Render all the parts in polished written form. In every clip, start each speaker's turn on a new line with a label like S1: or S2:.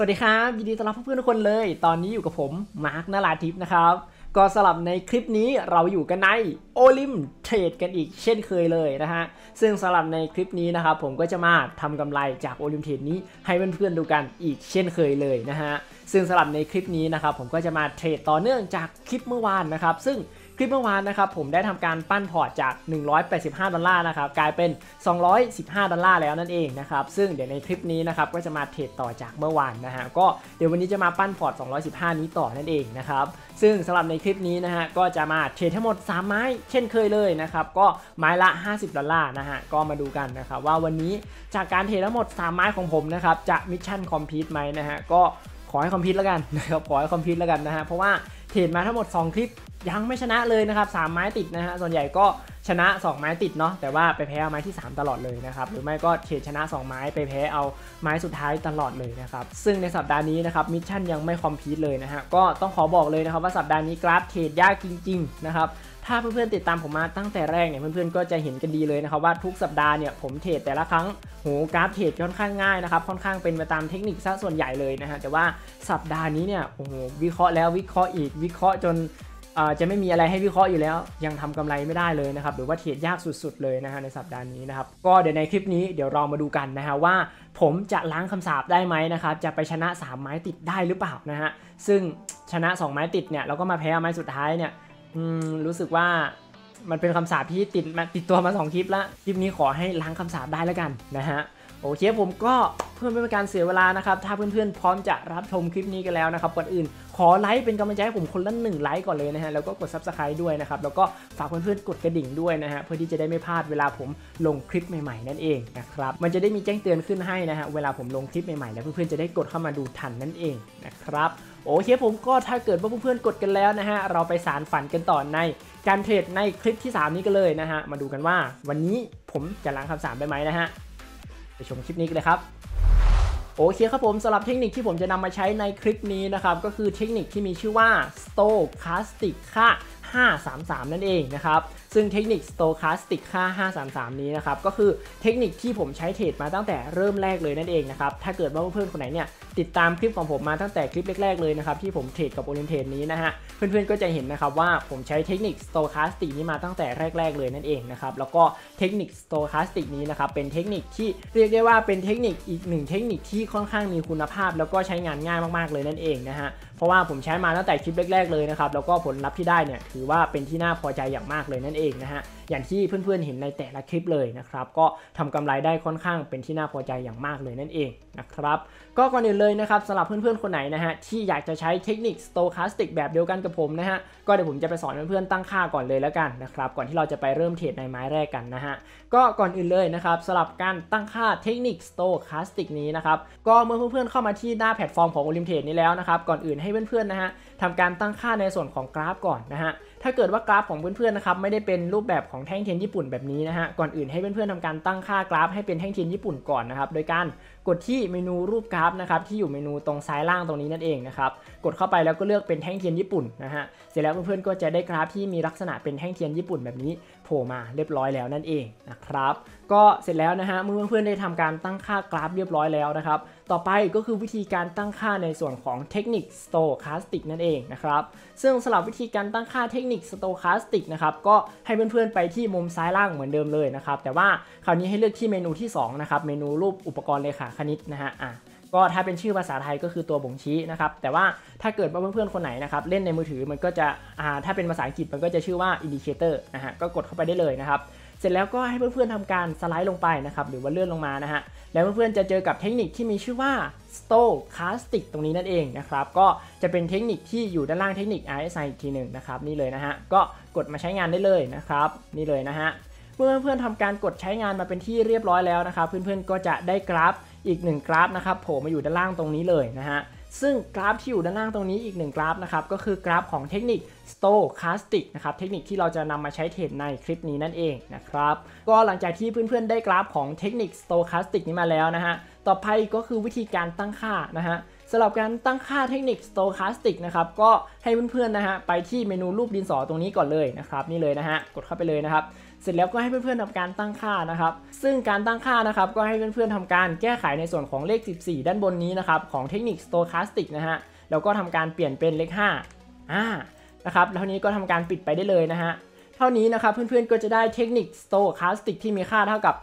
S1: สวัสดีครับยินดีต้อนรับเพื่อนๆทุกคนเลยตอนนี้อยู่กับผมมาร์คนราธิปนะครับก็สำหรับในคลิปนี้เราอยู่กันในโอลิมเทรดกันอีกเช่นเคยเลยนะฮะซึ่งสำหรับในคลิปนี้นะครับผมก็จะมาทำกำไรจากโอลิมเทรดนี้ให้เพื่อนๆดูกันอีกเช่นเคยเลยนะฮะซึ่งสำหรับในคลิปนี้นะครับผมก็จะมาเทรดต่อเนื่องจากคลิปเมื่อวานนะครับซึ่งคลิปเมื่อวานนะครับผมได้ทำการปั้นพอร์ตจาก$185นะครับกลายเป็น$215แล้วนั่นเองนะครับซึ่งเดี๋ยวในคลิปนี้นะครับก็จะมาเทรดต่อจากเมื่อวานนะฮะก็เดี๋ยววันนี้จะมาปั้นพอร์ต215นี้ต่อนั่นเองนะครับซึ่งสำหรับในคลิปนี้นะฮะก็จะมาเทรดทั้งหมด3ไม้เช่นเคยเลยนะครับก็ไม้ละ$50นะฮะก็มาดูกันนะครับว่าวันนี้จากการเทรดทั้งหมด3ไม้ของผมนะครับจะมิชชั่นคอมพลีทไหมนะฮะก็ขอให้คอมพลีทแล้วกันนะครับขอให้คอมพลีทแล้วกันนะฮะเพราะว่าเทรดมาทั้งหมด2คลิปยังไม่ชนะเลยนะครับ3ไม้ติดนะฮะส่วนใหญ่ก็ชนะ2ไม้ติดเนาะแต่ว่าไปแพ้เอาไม้ที่3ตลอดเลยนะครับหรือไม่ก็เทรดชนะ2ไม้ไปแพ้เอาไม้สุดท้ายตลอดเลยนะครับซึ่งในสัปดาห์นี้นะครับมิชชั่นยังไม่คอมพลีทเลยนะฮะก็ต้องขอบอกเลยนะครับว่าสัปดาห์นี้กราฟเทรดยากจริงๆนะครับถ้าเพื่อนๆติดตามผมมาตั้งแต่แรกเนี่ยเพื่อนๆก็จะเห็นกันดีเลยนะครับว่าทุกสัปดาห์เนี่ยผมเทรดแต่ละครั้งโหกราฟเทรดค่อนข้างง่ายนะครับค่อนข้างเป็นไปตามเทคนิคซะส่วนใหญ่เลยนะฮะแต่ว่าสัปดาห์นี้เนี่ยโอ้โหวิเคราะห์แล้ววิเคราะห์อีกวิเคราะห์จนจะไม่มีอะไรให้วิเคราะห์อยู่แล้วยังทำกำไรไม่ได้เลยนะครับหรือว่าเทรดยากสุดๆเลยนะฮะในสัปดาห์นี้นะครับก็เดี๋ยวในคลิปนี้เดี๋ยวเรามาดูกันนะฮะว่าผมจะล้างคำสาปได้ไหมนะครับจะไปชนะ3ไม้ติดได้หรือเปล่านะฮะซึ่งชนะ2ไม้ติดเนี่ยเราก็มาแพ้ไม้สุดท้ายเนี่ยรู้สึกว่ามันเป็นคำสาปที่ติดตัวมา2คลิปแล้วคลิปนี้ขอให้ล้างคำสาปได้แล้วกันนะฮะโอเคผมก็เพื่อไม่เป็นการเสียเวลานะครับถ้าเพื่อนๆพร้อมจะรับชมคลิปนี้กันแล้วนะครับก่อนอื่นขอไลค์เป็นกำลังใจให้ผมคนละ1ไลค์ก่อนเลยนะฮะแล้วก็กด Subscribe ด้วยนะครับแล้วก็ฝากเพื่อนๆกดกระดิ่งด้วยนะฮะเพื่อที่จะได้ไม่พลาดเวลาผมลงคลิปใหม่ๆนั่นเองนะครับมันจะได้มีแจ้งเตือนขึ้นให้นะฮะเวลาผมลงคลิปใหม่ๆแล้วเพื่อนๆจะได้กดเข้ามาดูทันนั่นเองนะครับโอเคผมก็ถ้าเกิดว่าเพื่อนๆกดกันแล้วนะฮะเราไปสารฝันกันต่อในการเทรดในคลิปที่3นี้กันเลยนะฮะมาดูกันว่าวันนี้ผมจะล้างคำสาปได้ไหมนะฮะไปชมคลิปนี้กันเลยครับโอเคครับผมสำหรับเทคนิคที่ผมจะนำมาใช้ในคลิปนี้นะครับก็คือเทคนิคที่มีชื่อว่า Stochastic ค่า533นั่นเองนะครับซึ่งเทคนิค Stochastic ค่า533นี้นะครับก็คือเทคนิคที่ผมใช้เทรดมาตั้งแต่เริ่มแรกเลยนั่นเองนะครับถ้าเกิดว่าเพื่อนๆคนไหนเนี่ยติดตามคลิปของผมมาตั้งแต่คลิปแรกๆเลยนะครับที่ผมเทรดกับโอลิมเทรดนี้นะฮะเพื่อนๆก็จะเห็นนะครับว่าผมใช้เทคนิค Stochastic นี้มาตั้งแต่แรกๆเลยนั่นเองนะครับแล้วก็เทคนิค Stochastic นี้นะครับเป็นเทคนิคที่เรียกได้ว่าเป็นเทคนิคอีกหนึ่งเทคนิคที่ค่อนข้างมีคุณภาพแล้วก็ใช้งานง่ายมากๆเลยนั่นเองนะฮะเพราะว่าผมใช้มาตั้งแต่คลิปแรกๆเลยนะครับแล้วก็ผลลัพธ์ที่ได้เนี่ยถือว่าเป็นที่น่าพอใจอย่างมากเลยนั่นเองนะฮะอย่างที่เพื่อนๆเห็นในแต่ละคลิปเลยนะครับก็ทำกำไรได้ค่อนข้างเป็นที่น่าพอใจอย่างมากเลยนั่นเองนะครับก็ก่อนอื่นเลยนะครับสำหรับเพื่อนๆคนไหนนะฮะที่อยากจะใช้เทคนิค Stochastic แบบเดียวกันกับผมนะฮะก็เดี๋ยวผมจะไปสอนเพื่อนๆตั้งค่าก่อนเลยแล้วกันนะครับก่อนที่เราจะไปเริ่มเทรดในไม้แรกกันนะฮะก็ก่อนอื่นเลยนะครับสำหรับการตั้งค่าเทคนิค Stochastic นี้นะครับก็เมื่อเพื่อนๆเข้ามาที่หน้าแพลตฟอร์มของ Olimtrade นี้แล้วนะครับก่อนอื่นให้เพื่อนๆนะฮะทำการตั้งค่าในส่วนของกราฟก่อนนะฮะถ้าเกิดว่ากราฟของเพื่อนๆนะครับไม่ได้เป็นรูปแบบของแท่งเทียนญี่ปุ่นแบบนี้นะฮะก่อนอื่นให้เพื่อนๆทำการตั้งค่ากราฟให้เป็นแท่งเทียนญี่ปุ่นก่อนนะครับโดยการกดที่เมนูรูปกราฟนะครับที่อยู่เมนูตรงซ้ายล่างตรงนี้นั่นเองนะครับกดเข้าไปแล้วก็เลือกเป็นแท่งเทียนญี่ปุ่นนะฮะเสร็จแล้วเพื่อนๆก็จะได้กราฟที่มีลักษณะเป็นแท่งเทียนญี่ปุ่นแบบนี้โผล่มาเรียบร้อยแล้วนั่นเองนะครับก็เสร็จแล้วนะฮะเมื่อเพื่อนๆได้ทำการตั้งค่ากราฟเรียบร้อยแล้วนะครับต่อไปก็คือวิธีการตั้งค่าในส่วนของเทคนิค Stochastic นั่นเองนะครับซึ่งสำหรับวิธีการตั้งค่าเทคนิค Stochastic นะครับก็ให้เพื่อนๆไปที่มุมซ้ายล่างเหมือนเดิมเลยนะครับแต่ว่าคราวนี้ให้เลือกที่เมนูที่2นะครับเมนูรูปอุปกรณ์เลขาคณิตนะฮะก็ถ้าเป็นชื่อภาษาไทยก็คือตัวบ่งชี้นะครับแต่ว่าถ้าเกิดว่าเพื่อนๆคนไหนนะครับเล่นในมือถือมันก็จะถ้าเป็นภาษาอังกฤษมันก็จะชื่อว่า indicator นะฮะก็กดเข้าไปได้เลยนะครับเสร็จแล้วก็ให้เพื่อนๆทำการสไลด์ลงไปนะครับหรือว่าเลื่อนลงมานะฮะแล้วเพื่อนๆจะเจอกับเทคนิคที่มีชื่อว่า Stochastic ตรงนี้นั่นเองนะครับก็จะเป็นเทคนิคที่อยู่ด้านล่างเทคนิค RSI อีกทีหนึ่งนะครับนี่เลยนะฮะก็กดมาใช้งานได้เลยนะครับนี่เลยนะฮะเมื่อเพื่อนๆทำการกดใช้งานมาเป็นที่เรียบร้อยแล้วนะครับเพื่อนๆก็จะได้กราฟอีก1กราฟนะครับโผล่มาอยู่ด้านล่างตรงนี้เลยนะฮะซึ่งกราฟที่อยู่ด้านล่างตรงนี้อีก1กราฟนะครับก็คือกราฟของเทคนิค Stochastic นะครับเทคนิคที่เราจะนำมาใช้เทรดในคลิปนี้นั่นเองนะครับก็หลังจากที่เพื่อนๆได้กราฟของเทคนิค Stochastic นี้มาแล้วนะฮะต่อไปก็คือวิธีการตั้งค่านะฮะสำหรับการตั้งค่าเทคนิค Stochastic นะครับก็ให้เพื่อนๆนะฮะไปที่เมนูรูปดินสอตรงนี้ก่อนเลยนะครับนี่เลยนะฮะกดเข้าไปเลยนะครับเสร็จแล้วก็ให้เพื่อนๆทำการตั้งค่านะครับซึ่งการตั้งค่านะครับก็ให้เพื่อนๆทำการแก้ไขในส่วนของเลข14ด้านบนนี้นะครับของเทคนิค Stochastic นะฮะแล้วก็ทำการเปลี่ยนเป็นเลข5นะครับแล้วนี้ก็ทำการปิดไปได้เลยนะฮะเท่านี้นะครับเพื่อนๆก็จะได้เทคนิค Stochastic ที่มีค่าเท่ากับ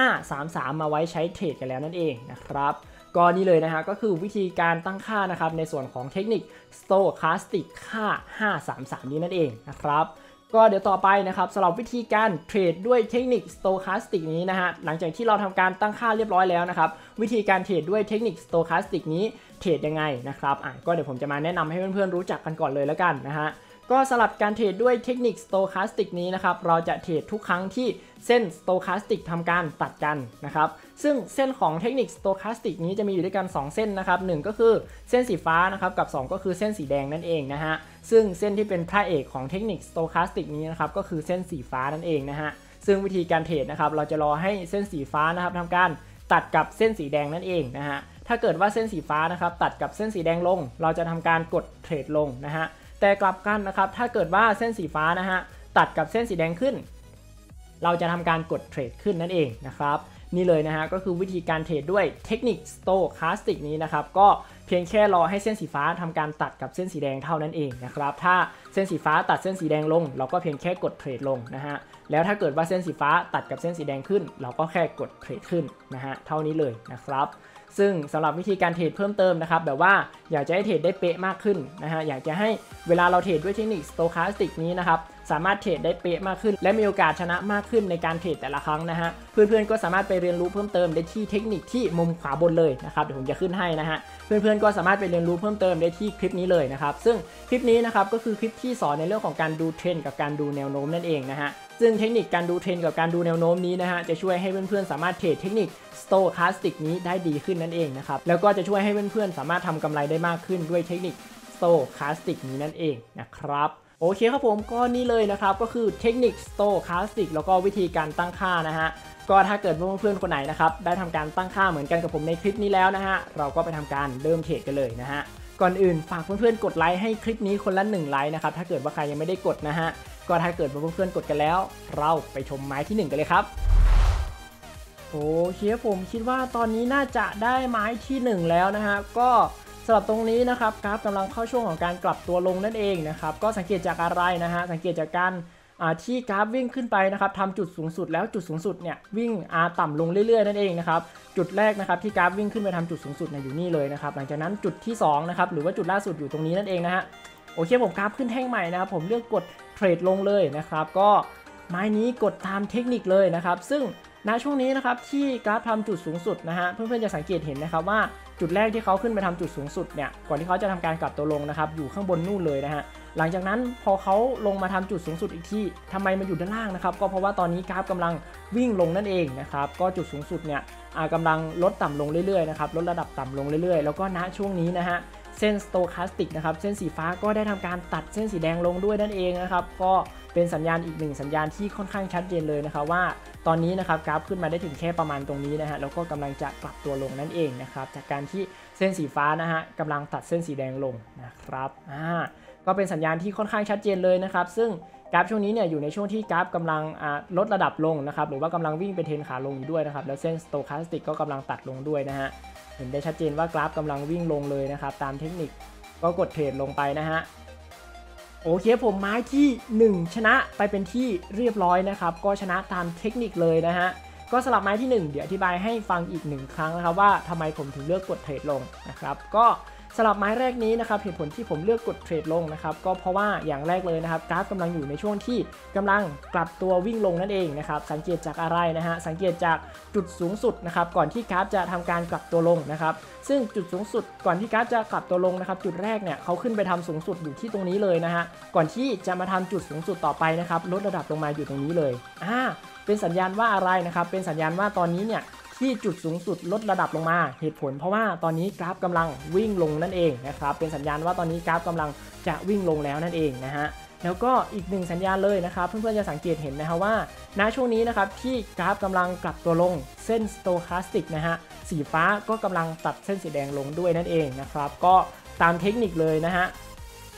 S1: 533มาไว้ใช้เทรดกันแล้วนั่นเองนะครับก็นี่เลยนะฮะก็คือวิธีการตั้งค่านะครับในส่วนของเทคนิค Stochastic ค่า533นี้นั่นเองนะครับก็เดี๋ยวต่อไปนะครับสำหรับวิธีการเทรดด้วยเทคนิค Stochastic นี้นะฮะหลังจากที่เราทำการตั้งค่าเรียบร้อยแล้วนะครับวิธีการเทรดด้วยเทคนิค Stochastic นี้เทรดยังไงนะครับก็เดี๋ยวผมจะมาแนะนำให้เพื่อนๆรู้จักกันก่อนเลยแล้วกันนะฮะก็สำหรับการเทรดด้วยเทคนิค Stochastic นี้นะครับเราจะเทรดทุกครั้งที่เส้น Stochastic ทำการตัดกันนะครับซึ่งเส้นของเทคนิค Stochastic นี้จะมีอยู่ด้วยกัน2เส้นนะครับ1ก็คือเส้นสีฟ้านะครับกับ2ก็คือเส้นสีแดงนั่นเองนะฮะซึ่งเส้นที่เป็นพระเอกของเทคนิค Stochastic นี้นะครับก็คือเส้นสีฟ้านั่นเองนะฮะซึ่งวิธีการเทรดนะครับเราจะรอให้เส้นสีฟ้านะครับทำการตัดกับเส้นสีแดงนั่นเองนะฮะถ้าเกิดว่าเส้นสีฟ้านะครับตัดกับเส้นสีแดงลงเราจะทำการกดเทรดลงนะฮะแต่กลับกันนะครับถ้าเกิดว่าเส้นสีฟ้านะฮะตัดกับเส้นสีแดงขึ้นเราจะทำการกดเทรดขึ้นนั่นเองนะครับนี่เลยนะฮะก็คือวิธีการเทรดด้วยเทคนิค Stochastic นี้นะครับก็เพียงแค่รอให้เส้นสีฟ้าทำการตัดกับเส้นสีแดงเท่านั้นเองนะครับถ้าเส้นสีฟ้าตัดเส้นสีแดงลงเราก็เพียงแค่กดเทรดลงนะฮะแล้วถ้าเกิดว่าเส้นสีฟ้าตัดกับเส้นสีแดงขึ้นเราก็แค่กดเทรดขึ้นนะฮะเท่านี้เลยนะครับซึ่งสำหรับวิธีการเทรดเพิ่มเติมนะครับแบบว่าอยากจะให้เทรดได้เป๊ะมากขึ้นนะฮะอยากจะให้เวลาเราเทรดด้วยเทคนิค Stochastic นี้นะครับสามารถเทรดได้เป๊ะมากขึ้นและมีโอกาสชนะมากขึ้นในการเทรดแต่ละครั้งนะฮะเพื่อนๆก็สามารถไปเรียนรู้เพิ่มเติมได้ที่เทคนิคที่มุมขวาบนเลยนะครับเดี๋ยวผมจะขึ้นให้นะฮะเพื่อนๆก็สามารถไปเรียนรู้เพิ่มเติมได้ที่คลิปนี้เลยนะครับซึ่งคลิปนี้นะครับก็คือคลิปที่สอนในเรื่องของการดูเทรนด์กับการดูแนวโน้มนั่นเองนะฮะซึ่งเทคนิคการดูเทรนด์กับการดูแนวโน้มนี้นะฮะจะช่วยให้เพื่อนๆสามารถเทรดเทคนิค Stochastic นี้ได้ดีขึ้นนั่นเองนะครับแล้วก็จะช่วยให้เพื่อนๆสามารถทำกำไรได้มากขึ้นด้วยเทคนิค Stochastic นี้นั่นเองนะครับโอเคครับผมก็นี่เลยนะครับก็คือเทคนิค Stochastic แล้วก็วิธีการตั้งค่านะฮะก็ถ้าเกิดเพื่อนๆคนไหนนะครับได้ทำการตั้งค่าเหมือนกันกับผมในคลิปนี้แล้วนะฮะเราก็ไปทำการเริ่มเทรดกันเลยนะฮะก่อนอื่นฝากเพื่อนๆกดไลค์ให้คลิปนี้คนละ1ไลค์นะครับถ้าเกิดว่าใครยังไม่ได้กดนะฮะก็ถ้าเกิดว่าเพื่อนๆกดกันแล้วเราไปชมไม้ที่1กันเลยครับโอเคผมคิดว่าตอนนี้น่าจะได้ไม้ที่1แล้วนะฮะก็สำหรับตรงนี้นะครับกราฟกำลังเข้าช่วงของการกลับตัวลงนั่นเองนะครับก็สังเกตจากอะไรนะฮะสังเกตจากการที่กราฟวิ่งขึ้นไปนะครับทำจุดสูงสุดแล้วจุดสูงสุดเนี่ยวิ่งต่ำลงเรื่อยๆนั่นเองนะครับจุดแรกนะครับที่กราฟวิ่งขึ้นไปทำจุดสูงสุดอยู่นี่เลยนะครับหลังจากนั้นจุดที่2นะครับหรือว่าจุดล่าสุดอยู่ตรงนี้นั่นเองนะฮะโอเคผมกราฟขึ้นแท่งใหม่นะครับผมเลือกกดเทรดลงเลยนะครับก็ไม้นี้กดตามเทคนิคเลยนะครับซึ่งณช่วงนี้นะครับที่กราฟทำจุดสูงสุดนะฮะเพื่อนๆจะสังเกตเห็นนะครับว่าจุดแรกที่เขาขึ้นไปทำจุดสูงสุดเนี่ยก่อนที่เขาจะทำการกลับตัวลงนะครับอยู่ข้างบนนู่นเลยนะฮะหลังจากนั้นพอเขาลงมาทำจุดสูงสุดอีกที่ทำไมมันอยู่ด้านล่างนะครับก็เพราะว่าตอนนี้กราฟกำลังวิ่งลงนั่นเองนะครับก็จุดสูงสุดเนี่ยกำลังลดต่ำลงเรื่อยๆนะครับลดระดับต่ำลงเรื่อยๆแล้วก็ณช่วงนี้นะฮะเส้น Stochastic นะครับเส้นสีฟ้าก็ได้ทำการตัดเส้นสีแดงลงด้วยนั่นเองนะครับก็เป็นสัญญาณอีก1สัญญาณที่ค่อนข้างชัดเจนเลยนะครับว่าตอนนี้นะครับกราฟขึ้นมาได้ถึงแค่ประมาณตรงนี้นะฮะแล้วก็กำลังจะกลับตัวลงนั่นเองนะครับจากการที่เส้นสีฟ้านะฮะกำลังตัดเส้นสีแดงลงนะครับก็เป็นสัญญาณที่ค่อนข้างชัดเจนเลยนะครับซึ่งกราฟช่วงนี้เนี่ยอยู่ในช่วงที่กราฟกำลังลดระดับลงนะครับหรือว่ากำลังวิ่งเป็นเทรนขาลงอยู่ด้วยนะครับแล้วเส้น Stochastic ก็กำลังตัดลงด้วยนะฮะเห็นได้ชัดเจนว่ากราฟกำลังวิ่งลงเลยนะครับตามเทคนิคก็กดเทรดลงไปนะฮะโอเคผมไม้ที่1ชนะไปเป็นที่เรียบร้อยนะครับก็ชนะตามเทคนิคเลยนะฮะก็สลับไม้ที่1เดี๋ยวอธิบายให้ฟังอีก1ครั้งนะครับว่าทำไมผมถึงเลือกกดเทรดลงนะครับก็สลับไม้แรกนี้นะครับเหตุผลที่ผมเลือกกดเทรดลงนะครับก็เพราะว่าอย่างแรกเลยนะครับกราฟกำลังอยู่ในช่วงที่กำลังกลับตัววิ่งลงนั่นเองนะครับสังเกตจากอะไรนะฮะสังเกตจากจุดสูงสุดนะครับก่อนที่กราฟจะทำการกลับตัวลงนะครับซึ่งจุดสูงสุดก่อนที่กราฟจะกลับตัวลงนะครับจุดแรกเนี่ยเขาขึ้นไปทำสูงสุดอยู่ที่ตรงนี้เลยนะฮะก่อนที่จะมาทำจุดสูงสุดต่อไปนะครับลดระดับลงมาอยู่ตรงนี้เลยเป็นสัญญาณว่าอะไรนะครับเป็นสัญญาณว่าตอนนี้เนี่ยที่จุดสูงสุดลดระดับลงมาเหตุผลเพราะว่าตอนนี้กราฟกำลังวิ่งลงนั่นเองนะครับเป็นสัญญาณว่าตอนนี้กราฟกำลังจะวิ่งลงแล้วนั่นเองนะฮะแล้วก็อีก1สัญญาณเลยนะครับเพื่อนๆจะสังเกตเห็นนะครับว่าณช่วงนี้นะครับที่กราฟกำลังกลับตัวลงเส้น Stochastic นะฮะสีฟ้าก็กำลังตัดเส้นสีแดงลงด้วยนั่นเองนะครับก็ตามเทคนิคเลยนะฮะ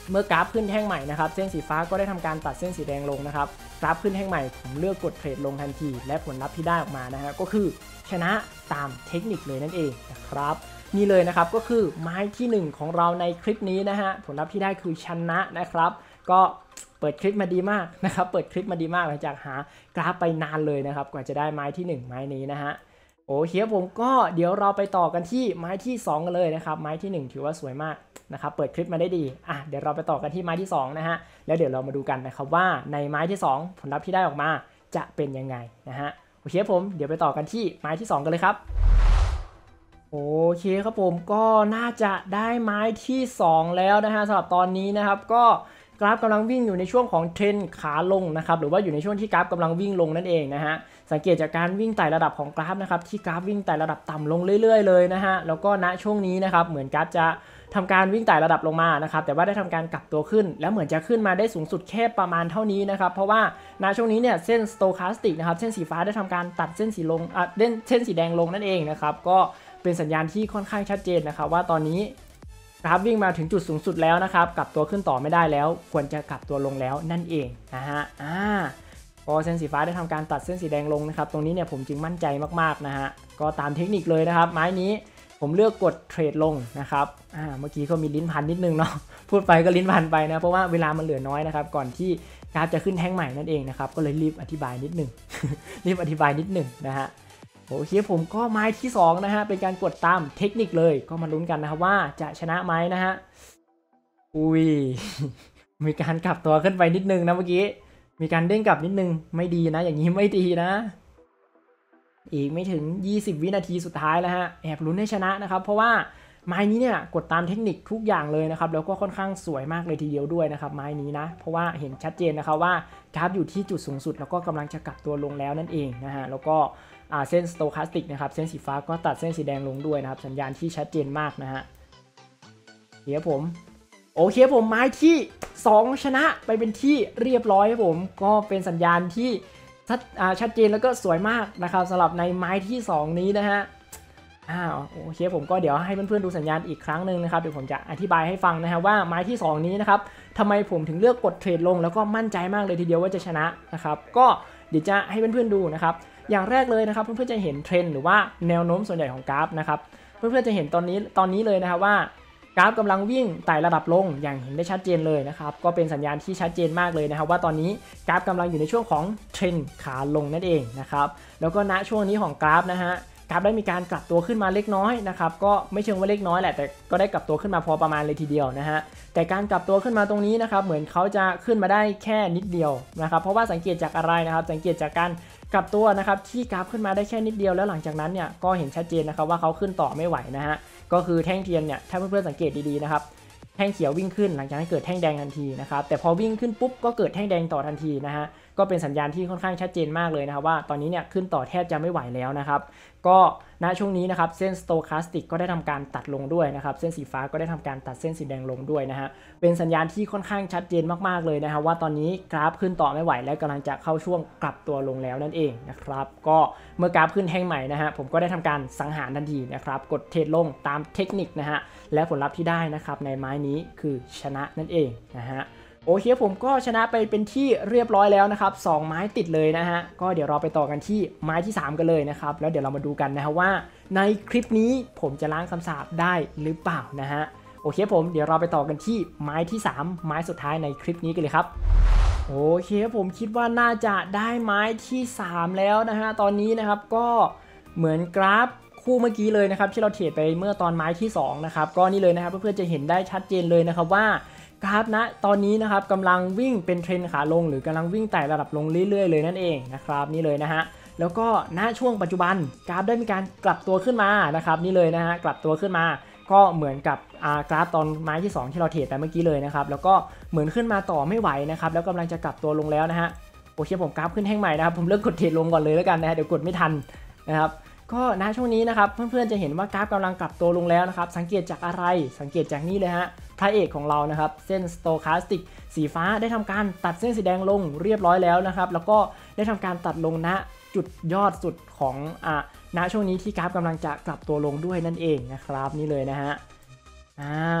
S1: เมื่อกราฟขึ้นแท่งใหม่นะครับเส้นสีฟ้าก็ได้ทำการตัดเส้นสีแดงลงนะครับกราฟขึ้นแท่งใหม่ผมเลือกกดเทรดลงทันทีและผลลัพธ์ที่ได้ออกมานะฮะก็คือชนะตามเทคนิคเลยนั่นเองนะครับนี่เลยนะครับก็คือไม้ที่1ของเราในคลิปนี้นะฮะผลลัพธ์ที่ได้คือชนะนะครับก็เปิดคลิปมาดีมากนะครับเปิดคลิปมาดีมากหลังจากหากราฟไปนานเลยนะครับกว่าจะได้ไม้ที่1ไม้นี้นะฮะโอเคผมก็เดี๋ยวเราไปต่อกันที่ไม้ที่2กันเลยนะครับไม้ที่1ถือว่าสวยมากนะครับเปิดคลิปมาได้ดีเดี๋ยวเราไปต่อกันที่ไม้ที่2นะฮะแล้วเดี๋ยวเรามาดูกันนะครับว่าในไม้ที่2ผลลัพธ์ที่ได้ออกมาจะเป็นยังไงนะฮะโอเคผมเดี๋ยวไปต่อกันที่ไม้ที่2กันเลยครับโอเคครับผมก็น่าจะได้ไม้ที่2แล้วนะฮะสำหรับตอนนี้นะครับก็กราฟกำลังวิ่งอยู่ในช่วงของเทรนขาลงนะครับหรือว่าอยู่ในช่วงที่กราฟกำลังวิ่งลงนั่นเองนะฮะสังเกตจากการวิ่งไต่ระดับของกราฟนะครับที่กราฟวิ่งไต่ระดับต่ำลงเรื่อยๆเลยนะฮะแล้วก็ณช่วงนี้นะครับเหมือนกราฟจะทำการวิ่งไต่ระดับลงมานะครับแต่ว่าได้ทำการกลับตัวขึ้นแล้วเหมือนจะขึ้นมาได้สูงสุดแค่ประมาณเท่านี้นะครับเพราะว่าณช่วงนี้เนี่ยเส้นสโตคาสติกนะครับเส้นสีฟ้าได้ทำการตัดเส้นสีลงเส้นสีแดงลงนั่นเองนะครับก็เป็นสัญญาณที่ค่อนข้างชัดเจนนะครับว่าตอนนี้กราฟวิ่งมาถึงจุดสูงสุดแล้วนะครับกลับตัวขึ้นต่อไม่ได้แล้วควรจะกลับตัวลงแล้วนั่นเองนะฮะพอเส้นสีฟ้าได้ทำการตัดเส้นสีแดงลงนะครับตรงนี้เนี่ยผมจึงมั่นใจมากๆนะฮะก็ตามเทคนิคเลยนะครับไม้นี้ผมเลือกกดเทรดลงนะครับเมื่อกี้ก็มีลิ้นพันนิดนึงเนาะพูดไปก็ลิ้นพันไปนะเพราะว่าเวลามันเหลือน้อยนะครับก่อนที่กราฟจะขึ้นแท่งใหม่นั่นเองนะครับก็เลยรีบอธิบายนิดนึง รีบอธิบายนิดนึงนะฮะโอเคผมก็ไม้ที่2นะฮะเป็นการกดตามเทคนิคเลยก็มาลุ้นกันนะครับว่าจะชนะไหมนะฮะอุ้ย มีการกลับตัวขึ้นไปนิดนึงนะเมื่อกี้มีการเด้งกลับนิดนึงไม่ดีนะอย่างนี้ไม่ดีนะอีกไม่ถึง20วินาทีสุดท้ายแล้วฮะแอบลุ้นให้ชนะนะครับเพราะว่าไม้นี้เนี่ยกดตามเทคนิคทุกอย่างเลยนะครับแล้วก็ค่อนข้างสวยมากเลยทีเดียวด้วยนะครับไม้นี้นะเพราะว่าเห็นชัดเจนนะครับว่ากราฟอยู่ที่จุดสูงสุดแล้วก็กำลังจะกลับตัวลงแล้วนั่นเองนะฮะแล้วก็เส้นสโตคาสติกนะครับเส้นสีฟ้าก็ตัดเส้นสีแดงลงด้วยนะครับสัญญาณที่ชัดเจนมากนะฮะเดี๋ยวผมโอเคผมไม้ที่2ชนะไปเป็นที่เรียบร้อยครับผมก็เป็นสัญญาณที่ชัดเจนแล้วก็สวยมากนะครับสำหรับในไม้ที่2นี้นะฮะโอเคผมก็เดี๋ยวให้เพื่อนๆดูสัญญาณอีกครั้งหนึ่งนะครับเดี๋ยวผมจะอธิบายให้ฟังนะฮะว่าไม้ที่2นี้นะครับทำไมผมถึงเลือกกดเทรดลงแล้วก็มั่นใจมากเลยทีเดียวว่าจะชนะนะครับก็เดี๋ยวจะให้เพื่อนๆดูนะครับอย่างแรกเลยนะครับเพื่อนๆจะเห็นเทรนด์หรือว่าแนวโน้มส่วนใหญ่ของกราฟนะครับเพื่อนๆจะเห็นตอนนี้เลยนะครับว่ากราฟกำลังวิ่งไต่ระดับลงอย่างเห็นได้ชัดเจนเลยนะครับก็เป็นสัญญาณที่ชัดเจนมากเลยนะครับว่าตอนนี้กราฟกำลังอยู่ในช่วงของเทรนด์ขาลงนั่นเองนะครับแล้วก็ณช่วงนี้ของกราฟนะฮะกราฟได้มีการกลับตัวขึ้นมาเล็กน้อยนะครับก็ไม่เชิงว่าเล็กน้อยแหละแต่ก็ได้กลับตัวขึ้นมาพอประมาณเลยทีเดียวนะฮะแต่การกลับตัวขึ้นมาตรงนี้นะครับเหมือนเขาจะขึ้นมาได้แค่นิดเดียวนะครับเพราะว่าสังเกตจากอะไรนะครับสังเกตจากการกลับตัวนะครับที่กราฟขึ้นมาได้แค่นิดเดียวแล้วหลังจากนั้นเนี่ยก็เห็นชัดเจนนะครับว่าเขาขึ้นต่อไม่ไหวนะฮะก็คือแท่งเทียนเนี่ยถ้าเพื่อนๆสังเกตดีๆนะครับแท่งเขียววิ่งขึ้นหลังจากนั้นเกิดแท่งแดงทันทีนะครับแต่พอวิ่งขึ้นปุ๊บก็เกิดแท่งแดงต่อทันทีนะฮะก็เป็นสัญญาณที่ค่อนข้างชัดเจนมากเลยนะครับว่าตอนนี้เนี่ยขึ้นต่อแทบจะไม่ไหวแล้วนะครับก็ณช่วงนี้นะครับเส้นสโตคาสติกก็ได้ทำการตัดลงด้วยนะครับเส้นสีฟ้าก็ได้ทำการตัดเส้นสีแดงลงด้วยนะฮะเป็นสัญญาณที่ค่อนข้างชัดเจนมากๆเลยนะครับว่าตอนนี้กราฟขึ้นต่อไม่ไหวและกำลังจะเข้าช่วงกลับตัวลงแล้วนั่นเองนะครับก็เมื่อกราฟขึ้นแท่งใหม่นะฮะผมก็ได้ทำการสังหารทันทีนะครับกดเทรดลงตามเทคนิคนะฮะและผลลัพธ์ที่ได้นะครับในไม้นี้คือชนะนั่นเองนะฮะโอเคผมก็ชนะไปเป็นที่เรียบร้อยแล้วนะครับ2ไม้ติดเลยนะฮะก็เดี๋ยวเราไปต่อกันที่ไม้ที่3กันเลยนะครับแล้วเดี๋ยวเรามาดูกันนะฮะว่าในคลิปนี้ผมจะล้างคำสาปได้หรือเปล่านะฮะโอเคผมเดี๋ยวเราไปต่อกันที่ไม้ที่3ไม้สุดท้ายในคลิปนี้กันเลยครับโอเคผมคิดว่าน่าจะได้ไม้ที่3แล้วนะฮะตอนนี้นะครับก็เหมือนกราฟคู่เมื่อกี้เลยนะครับที่เราเทรดไปเมื่อตอนไม้ที่2นะครับก็นี่เลยนะครับเพื่อนๆจะเห็นได้ชัดเจนเลยนะครับว่ากราฟนะตอนนี้นะครับกำลังวิ่งเป็นเทรนขาลงหรือกำลังวิ่งไต่ระดับลงเรื่อยๆเลยนั่นเองนะครับนี่เลยนะฮะแล้วก็ณช่วงปัจจุบันกราฟได้มีการกลับตัวขึ้นมานะครับนี่เลยนะฮะกลับตัวขึ้นมาก็เหมือนกับกราฟตอนไม้ที่2ที่เราเทรดไปเมื่อกี้เลยนะครับแล้วก็เหมือนขึ้นมาต่อไม่ไหวนะครับแล้วกำลังจะกลับตัวลงแล้วนะฮะโอเคผมกราฟขึ้นแท่งใหม่นะครับผมเลือกกดเทรดลงก่อนเลยแล้วกันนะฮะเดี๋ยวกดไม่ทันนะครับก็ณช่วงนี้นะครับเพื่อนๆจะเห็นว่ากราฟกำลังกลับตัวลงแล้วนะครับสังเกตจากอะไรสังเกตจากนี่เลยฮะพระเอกของเรานะครับเส้นสโตคาสติกสีฟ้าได้ทำการตัดเส้นสีแดงลงเรียบร้อยแล้วนะครับแล้วก็ได้ทำการตัดลงณจุดยอดสุดของณช่วงนี้ที่กราฟกำลังจะกลับตัวลงด้วยนั่นเองนะครับนี่เลยนะฮะ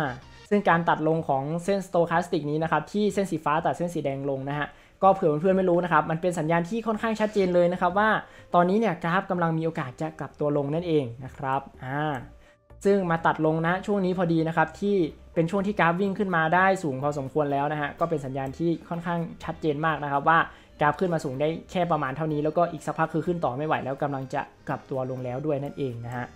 S1: ซึ่งการตัดลงของเส้น stochastic นี้นะครับที่เส้นสีฟ้าตัดเส้นสีแดงลงนะฮะก็เผื่อเพื่อนๆไม่รู้นะครับมันเป็นสัญญาณที่ค่อนข้างชัดเจนเลยนะครับว่าตอนนี้เนี่ยกราฟกำลังมีโอกาสจะกลับตัวลงนั่นเองนะครับซึ่งมาตัดลงนะช่วงนี้พอดีนะครับที่เป็นช่วงที่กราฟวิ่งขึ้นมาได้สูงพอสมควรแล้วนะฮะก็เป็นสัญญาณที่ค่อนข้างชัดเจนมากนะครับว่ากราฟขึ้นมาสูงได้แค่ประมาณเท่านี้แล้วก็อีกสักพักคือขึ้นต่อไม่ไหวแล้วกำลังจะกลับตัวลงแล้วด้วยนั่นเองนะฮะ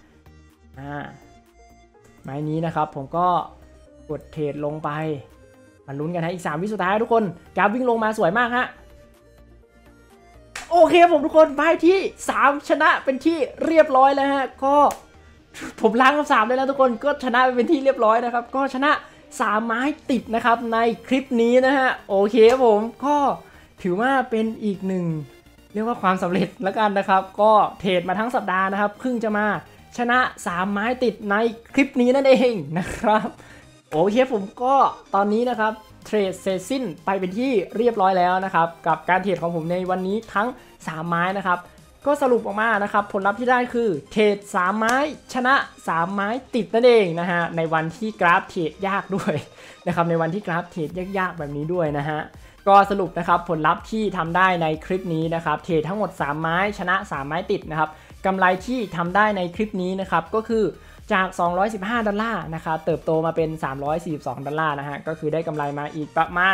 S1: ไม้นี้นะครับผมก็กดเทรดลงไปมาลุ้นกันฮะอีก3 วิสุดท้ายทุกคนกราฟวิ่งลงมาสวยมากฮะโอเคผมทุกคนไม้ที่3ชนะเป็นที่เรียบร้อยแล้วฮะก็ผมล้างกับ3ได้แล้วทุกคนก็ชนะเป็นที่เรียบร้อยนะครับก็ชนะ3ไม้ติดนะครับในคลิปนี้นะฮะโอเคผมก็ถือว่าเป็นอีกหนึ่งเรียกว่าความสำเร็จแล้วกันนะครับก็เทรดมาทั้งสัปดาห์นะครับเพิ่งจะมาชนะ3ไม้ติดในคลิปนี้นั่นเองนะครับโอเคผมก็ตอนนี้นะครับเทรดเสร็จสิ้นไปเป็นที่เรียบร้อยแล้วนะครับกับการเทรดของผมในวันนี้ทั้ง3ไม้นะครับก็สรุปออกมานะครับผลลัพธ์ที่ได้คือเทรด3ไม้ชนะ3ไม้ติดนั่นเองนะฮะในวันที่กราฟเทรดยากด้วยนะครับในวันที่กราฟเทรดยากๆแบบนี้ด้วยนะฮะก็สรุปนะครับผลลัพธ์ที่ทำได้ในคลิปนี้นะครับเทรดทั้งหมด3ไม้ชนะ3ไม้ติดนะครับกำไรที่ทำได้ในคลิปนี้นะครับก็คือจาก$215นะครับเติบโตมาเป็น$342นะฮะก็คือได้กำไรมาอีกประมาณ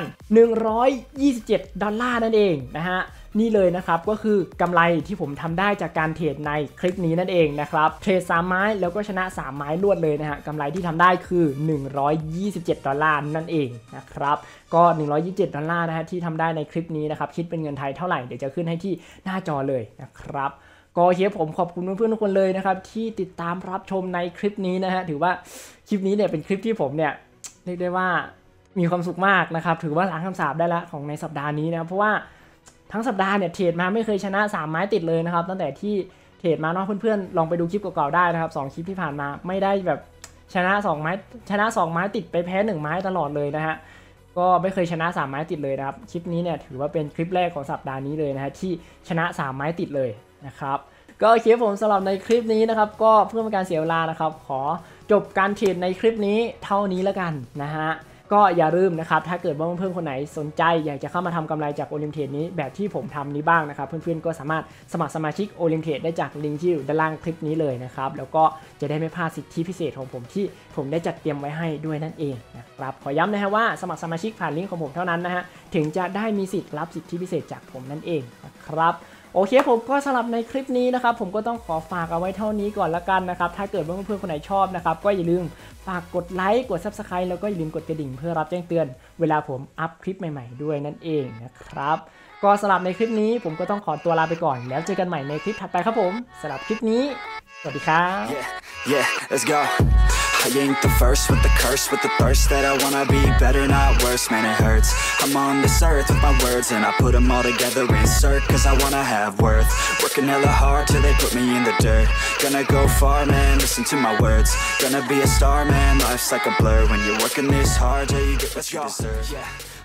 S1: $127นั่นเองนะฮะนี่เลยนะครับก็คือกำไรที่ผมทำได้จากการเทรดในคลิปนี้นั่นเองนะครับเทรด3ไม้แล้วก็ชนะ3ไม้รวดเลยนะฮะกำไรที่ทำได้คือ$127นั่นเองนะครับก็$127นะฮะที่ทำได้ในคลิปนี้นะครับคิดเป็นเงินไทยเท่าไหร่เดี๋ยวจะขึ้นให้ที่หน้าจอเลยนะครับก็เฮียผมขอบคุณเพื่อนๆทุกคนเลยนะครับที่ติดตามรับชมในคลิปนี้นะฮะถือว่าคลิปนี้เนี่ยเป็นคลิปที่ผมเนี่ยเรียกได้ว่ามีความสุขมากนะครับถือว่าล้างคำสาปได้แล้วของในสัปดาห์นี้นะเพราะว่าทั้งสัปดาห์เนี่ยเทรดมาไม่เคยชนะ3ไม้ติดเลยนะครับตั้งแต่ที่เทรดมาเนาะเพื่อนๆลองไปดูคลิปเก่าๆได้นะครับ2คลิปที่ผ่านมาไม่ได้แบบชนะ2ไม้ติดไปแพ้1ไม้ตลอดเลยนะฮะก็ไม่เคยชนะ3ไม้ติดเลยนะครับคลิปนี้เนี่ยถือว่าเป็นคลิปแรกของสัปดาห์นี้เลยนะฮะที่ชนะ3ไม้ติดเลยนะครับก็โอเคผมสำหรับในคลิปนี้นะครับก็เพื่อเป็นการเสียเวลานะครับขอจบการเทรดในคลิปนี้เท่านี้แล้วกันนะฮะก็อย่าลืมนะครับถ้าเกิดว่าเพื่อนๆคนไหนสนใจอยากจะเข้ามาทำกำไรจากโอลิมเทรดนี้แบบที่ผมทำนี้บ้างนะครับเพื่อนๆก็สามารถสมัครสมาชิกโอลิมเทรดได้จากลิงก์ที่อยู่ด้านล่างคลิปนี้เลยนะครับแล้วก็จะได้ไม่พลาดสิทธิพิเศษของผมที่ผมได้จัดเตรียมไว้ให้ด้วยนั่นเองนะครับขอย้ำนะฮะว่าสมัครสมาชิกผ่านลิงก์ของผมเท่านั้นนะฮะถึงจะได้มีสิทธิ์รับสิทธิพิเศษจากผมนั่นเองนะครับโอเคผมก็สำหรับในคลิปนี้นะครับผมก็ต้องขอฝากเอาไว้เท่านี้ก่อนละกันนะครับถ้าเกิดว่าเพื่อนๆคนไหนชอบนะครับก็อย่าลืมฝากกดไลค์กด Subscribe แล้วก็อย่าลืมกดกระดิ่งเพื่อรับแจ้งเตือนเวลาผมอัพคลิปใหม่ๆด้วยนั่นเองนะครับก็สำหรับในคลิปนี้ผมก็ต้องขอตัวลาไปก่อนแล้วเจอกันใหม่ในคลิปถัดไปครับผมสำหรับคลิปนี้สวัสดีครับ
S2: Let's go. I ain't the first with the curse, with the thirst that I wanna be better, not worse, man it hurts. I'm on this earth with my words and I put them all together, insert, cause I wanna have worth. Working hella hard till they put me in the dirt. Gonna go far, man, listen to my words. Gonna be a star, man, life's like a blur. When you're working this hard, yeah, you get what you deserve.